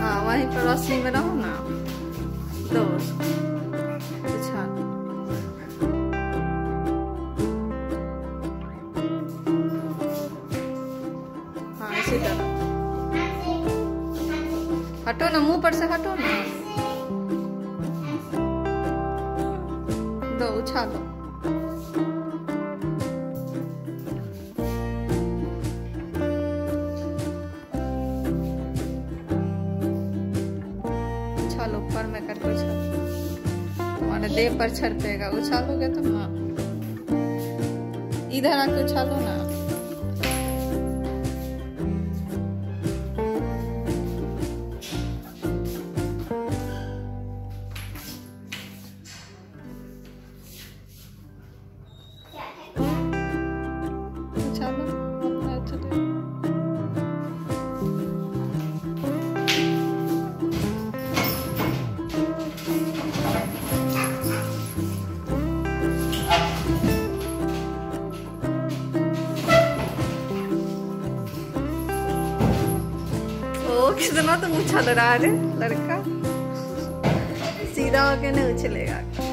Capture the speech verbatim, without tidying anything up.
हाँ वहीं पर रोशनी में रहो ना। दो उछाल। हाँ इसी तरह। हटो ना, मुंह पर से हटो ना। दो उछालो। उछालो, ऊपर में करके उछालो। तुम्हारे देह पर छड़पेगा। उछालोगे तुम ना। इधर आके उछालो ना। कितना तो उछल रहा है लड़का। सीधा होके नहीं उछलेगा।